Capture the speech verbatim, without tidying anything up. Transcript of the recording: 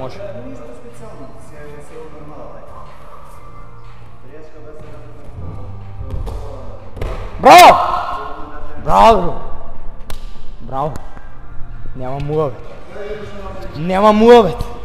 Може. Нищо специално, си е силно нормално. Приятелка без Браво! Браво! Браво! Няма мула, бе. Няма мула, бе.